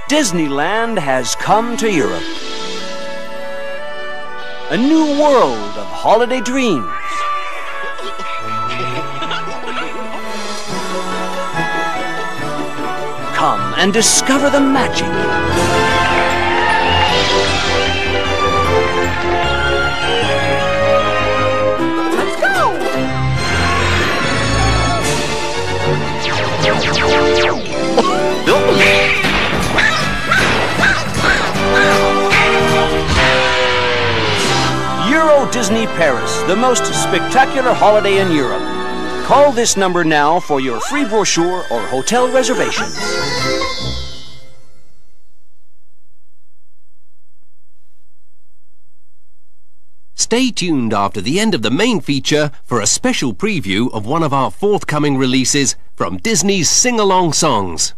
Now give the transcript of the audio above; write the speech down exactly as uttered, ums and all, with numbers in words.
Disneyland has come to Europe. A new world of holiday dreams. Come and discover the magic. Let's go! EuroDisney Paris, the most spectacular holiday in Europe. Call this number now for your free brochure or hotel reservations. Stay tuned after the end of the main feature for a special preview of one of our forthcoming releases from Disney's sing-along songs.